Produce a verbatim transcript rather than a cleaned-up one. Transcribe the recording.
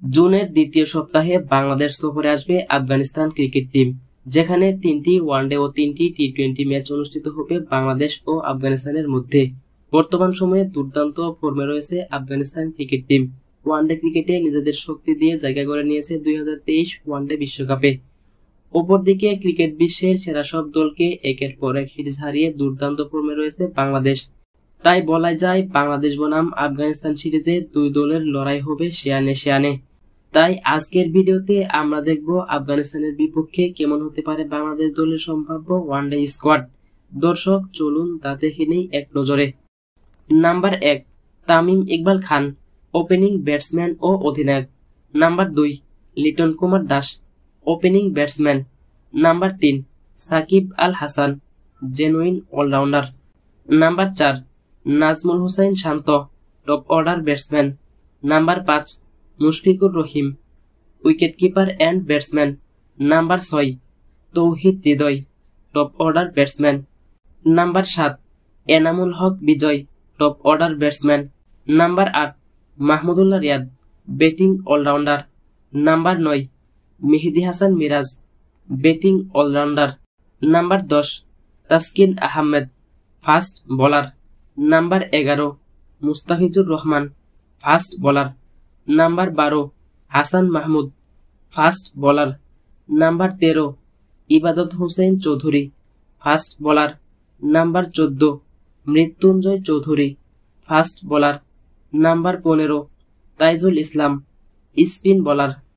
জুনের দ্বিতীয় সপ্তাহে বাংলাদেশ সফরে আসবে আফগানিস্তান ক্রিকেট টিম, যেখানে তিনটি ওয়ানডে ও তিনটি টি টোয়েন্টি ম্যাচ অনুষ্ঠিত হবে বাংলাদেশ ও আফগানিস্তানের মধ্যে। বর্তমান সময়ে দুর্দান্ত ফর্মে রয়েছে আফগানিস্তান ক্রিকেট টিম। ওয়ানডে ক্রিকেটে নিজেদের শক্তি দিয়ে জায়গা করে নিয়েছে দুই হাজার তেইশ ওয়ানডে বিশ্বকাপে। অপরদিকে ক্রিকেট বিশ্বের সেরা সব দলকে একের পর এক সিরিজ হারিয়ে দুর্দান্ত ফর্মে রয়েছে বাংলাদেশ। তাই বলা যায় বাংলাদেশ বনাম আফগানিস্তান সিরিজে দুই দলের লড়াই হবে শেয়ানে শেয়ানে। তাই আজকের ভিডিওতে আমরা দেখব আফগানিস্তানের বিপক্ষে কেমন হতে পারে বাংলাদেশ দলের সম্ভাব্য ওয়ানডে স্কোয়াড। দর্শক চলুন তা দেখে নেই এক নজরে। নাম্বার এক, তামিম ইকবাল খান, ওপেনিং ব্যাটসম্যান ও অধিনায়ক। নাম্বার দুই, Liton Kumar Das, opening batsman. Number তিন, Shakib Al Hasan, genuine all rounder. Number চার, Najmul Hossain Shanto, top order batsman. Number পাঁচ, Mushfiqur Rahim, wicket keeper and batsman. Number ছয়, Towhid Hridoy, top order batsman. Number সাত, Enamul Haque Bijoy, top order batsman. Number আট, Mahmudullah Riyad, batting all rounder. Number নয়, Mehidy Hasan Miraz, batting all rounder. Number দশ, Taskin Ahmed, fast bowler. Number এগারো, Mustafizur Rahman, fast bowler. Number বারো, Hasan Mahmud, fast bowler. Number তেরো, Ebadot Hossain Chowdhury, fast bowler. Number চোদ্দ, Mrittunjoy Chowdhury, fast bowler. Number পনেরো, তাইজুল ইসলাম, স্পিন বোলার।